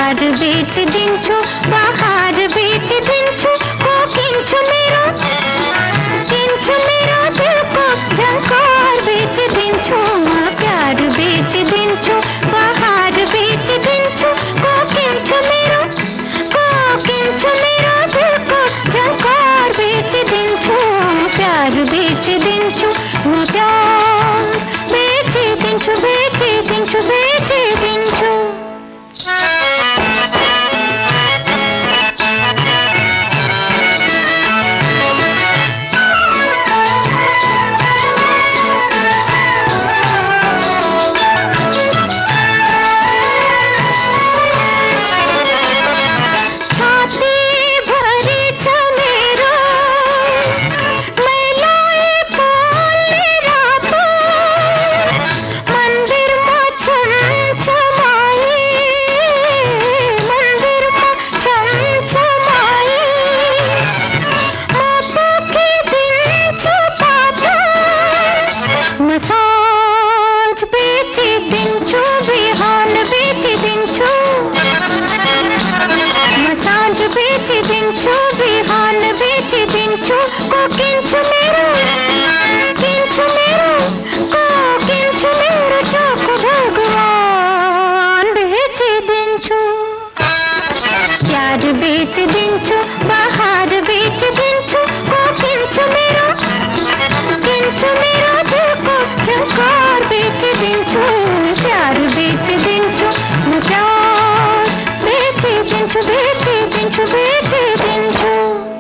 प्यार बेच दिन्छु बाहर बेच दिन्छु को किन्छु मेरो दिल को झंकार बेच दिन्छु प्यार बेच दिन्छु बाहर बेच दिन्छु को किन्छु मेरो दिल को झंकार बेच दिन्छु प्यार बेच दिन्छु प्यार बेच दिन्छु बेच दिन्छु बेच दिन्छु मसाज बेच दिन्छु बिहान बेच दिन्छु मसाज बेच दिन्छु बिहान बेच दिन्छु को किन्छु मेरो चोक भगवान बेच दिन्छु प्यार बेच दिन्छु बाहर बेच दिन्छु को किन्छु मेरो झंकार बेच दिन्छु प्यार बेच दिन्छु प्यार बेच दिन्छु बेच दिन्छु बेच दिन्छु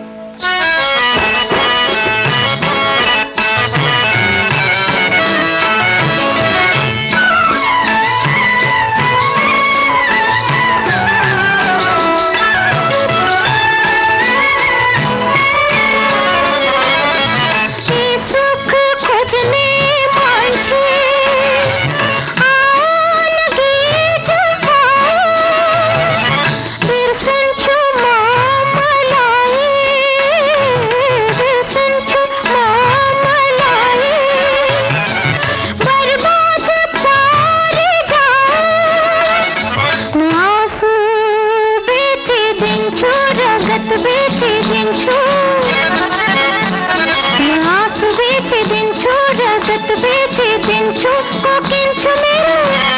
बेच दिन्छु आंसू बेच दिन्छु रगत बेच दिन्छु को किन्छु मेरो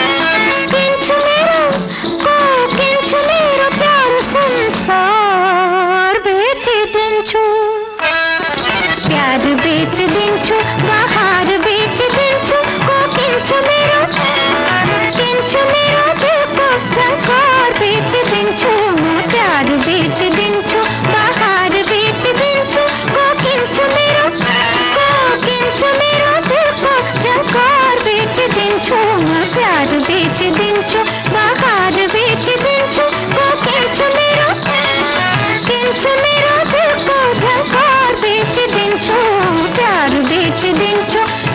प्यार संसार बेच दिन्छु प्यार बेच दिन्छु बाहर बेच दिन्छु को किन्छु मेरो दिल को झंकार बेच दिन्छु प्यार बेच दिन्छु बाहर बेच दिन्छु को किन्छु मेरो दिल को झंकार बेच दिन्छु प्यार बेच दिन्छु बाहर बेच दिन्छु को किन्छु मेरो दिल को झंकार बेच दिन्छु प्यार बेच दिन्छु